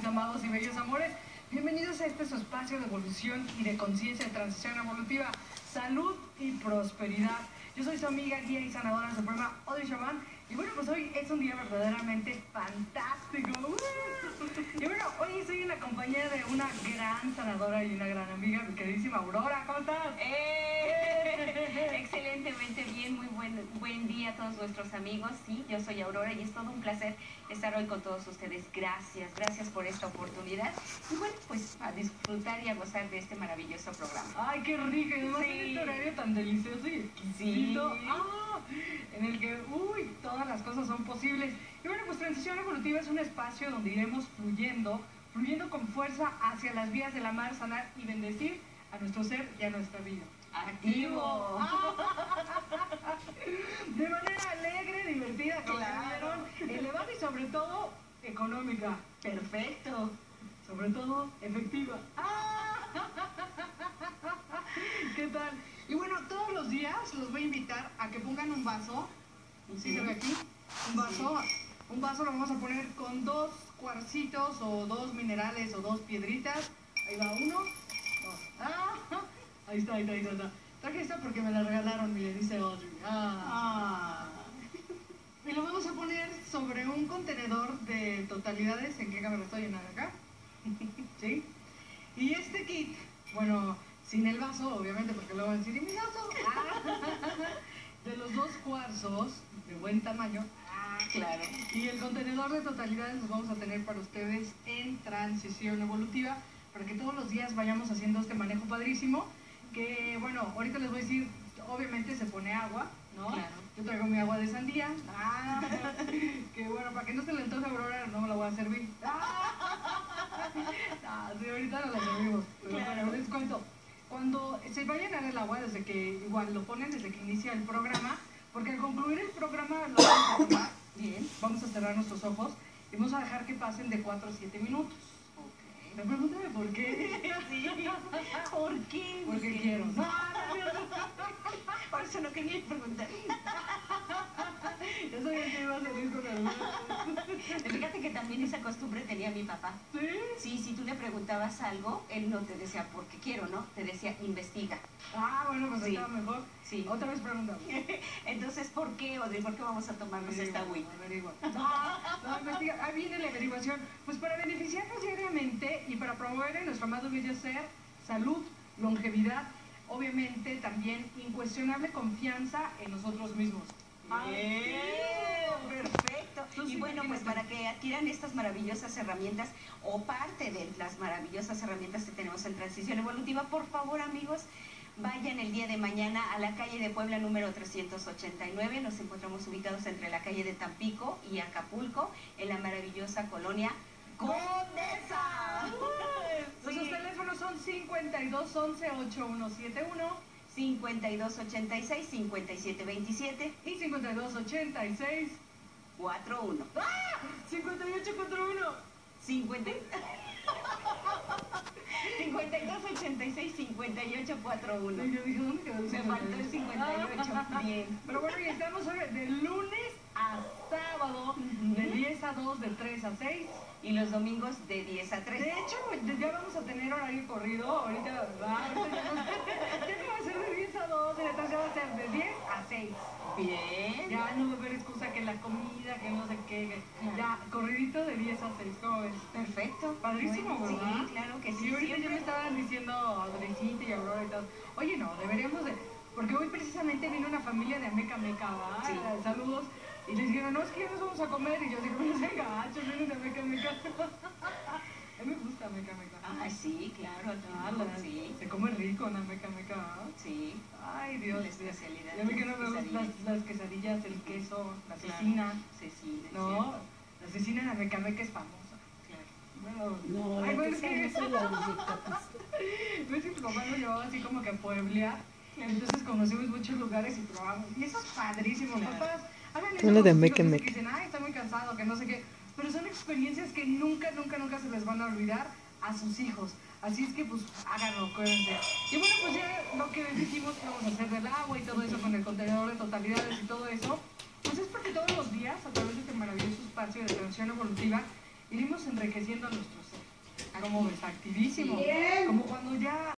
amados y bellos amores. Bienvenidos a este su espacio de evolución y de conciencia de transición evolutiva, salud y prosperidad. Yo soy su amiga, guía y sanadora suprema, Audrey Shaman. Y bueno, pues hoy es un día verdaderamente fantástico. Y bueno, hoy estoy en la compañía de una gran sanadora y una gran amiga, mi queridísima Aurora. ¿Cómo estás? Excelentemente bien, muy buen día a todos nuestros amigos. Sí, yo soy Aurora y es todo un placer estar hoy con todos ustedes. Gracias por esta oportunidad. Y bueno, pues a disfrutar y a gozar de este maravilloso programa. Ay, qué rico, y además en este horario tan delicioso y exquisito. Sí. En el que, todas las cosas son posibles. Y bueno, pues Transición Evolutiva es un espacio donde iremos fluyendo con fuerza hacia las vías del amar, sanar y bendecir a nuestro ser y a nuestra vida. ¡Activo! De manera alegre, divertida, claro, elevada y sobre todo económica. Perfecto. Sobre todo efectiva. ¿Qué tal? Y bueno, todos los días los voy a invitar a que pongan un vaso. ¿Sí se ve aquí? Un vaso. Sí. Un vaso lo vamos a poner con 2 cuarcitos o 2 minerales o 2 piedritas. Ahí va uno. Ahí está. Traje esta porque me la regalaron, mire, dice Audrey. Y lo vamos a poner sobre un contenedor de totalidades. ¿En qué cámara estoy? En acá. ¿Sí? Y este kit, bueno, sin el vaso, obviamente, porque luego van a decir, ¿y mi vaso? De los 2 cuarzos, de buen tamaño. Claro. Y el contenedor de totalidades los vamos a tener para ustedes en Transición Evolutiva, para que todos los días vayamos haciendo este manejo padrísimo. Que, bueno, ahorita les voy a decir, obviamente se pone agua, ¿no? Claro. Yo traigo mi agua de sandía. Que bueno, para que no se le antoje a Aurora, no me la voy a servir. Sí, ahorita no la servimos. Pero claro. Bueno, les cuento. Cuando se va a llenar el agua, desde que igual lo ponen desde que inicia el programa, porque al concluir el programa lo vamos a tomar. Bien. Vamos a cerrar nuestros ojos y vamos a dejar que pasen de 4 a 7 minutos. Ok. Me pregúntame por qué. Sí. ¿Por qué? Porque quiero. Por eso no quería preguntar. Yo sabía que iba a salir con el... Fíjate que también esa costumbre tenía mi papá. ¿Sí? Sí, si tú le preguntabas algo, él no te decía porque quiero, ¿no? Te decía investiga. Bueno, pues Sí. estaba mejor. Sí. Otra vez pregúntame. Entonces, ¿por qué, Audrey? ¿Por qué vamos a tomarnos esta agüita? Averigua. No, investiga. Ahí viene la averiguación. Pues para beneficiarnos diariamente y para promover en nuestro amado bello ser salud, longevidad, obviamente también incuestionable confianza en nosotros mismos. Perfecto. Y bueno, pues para que adquieran estas maravillosas herramientas o parte de las maravillosas herramientas que tenemos en Transición Evolutiva, por favor, amigos, vayan el día de mañana a la calle de Puebla número 389. Nos encontramos ubicados entre la calle de Tampico y Acapulco, en la maravillosa colonia Condesa. Nuestros teléfonos son 5211-8171 5286-5727 y 5286 41. 5841 50 5286-5841. Yo dije, ¿dónde quedó el Me faltó el 58. Bien. Pero bueno, y estamos hoy de lunes a sábado, de 10 a 2, de 3 a 6. Y los domingos de 10 a 3. De hecho, ya vamos a tener horario corrido. Ahorita ya no va a ser de 10 a 2, entonces ya va a ser de 10 a 6. Bien. Ya no va a haber excusa que la comida, que no sé qué. Ya, corridito de 10 a 6, ¿cómo ves? Perfecto. Padrísimo, Bueno, ¿verdad? sí, claro que sí. Y ahorita ya siempre. me estaban diciendo Adrecita y Aurora y todo. Oye, no, deberíamos de... Porque hoy precisamente vino una familia de Ameca Meca, ¿va? Sí. Saludos. Y les dijeron, no, es que ya nos vamos a comer. Y yo digo, no sean gachos, vienen de Ameca Meca. A mí me gusta Ameca Meca. Ay, sí, claro. Sí. Se come rico en Ameca Meca. Sí. Ay, Dios. La especialidad. Y a mí que no me gustan las quesadillas, el queso, la cecina. Cecina. No, la cecina de Ameca Meca es famosa. Claro. Bueno, No, ay, bueno, es que es que mi papá lo llevaba así como que a pueblear. Entonces conocimos muchos lugares y probamos. Y eso es padrísimo, Claro. Papás. Hagan eso Uno con de sus Meca hijos, Meca. que dicen, ay, está muy cansado, que no sé qué. Pero son experiencias que nunca se les van a olvidar a sus hijos. Así es que, pues, háganlo, acuérdense. Y bueno, pues ya lo que dijimos que vamos a hacer del agua y todo eso con el contenedor de totalidades y todo eso, pues es porque todos los días, a través de este maravilloso espacio de transición evolutiva, iremos enriqueciendo a nuestro ser. ¿Cómo ves? Activísimo. Como cuando ya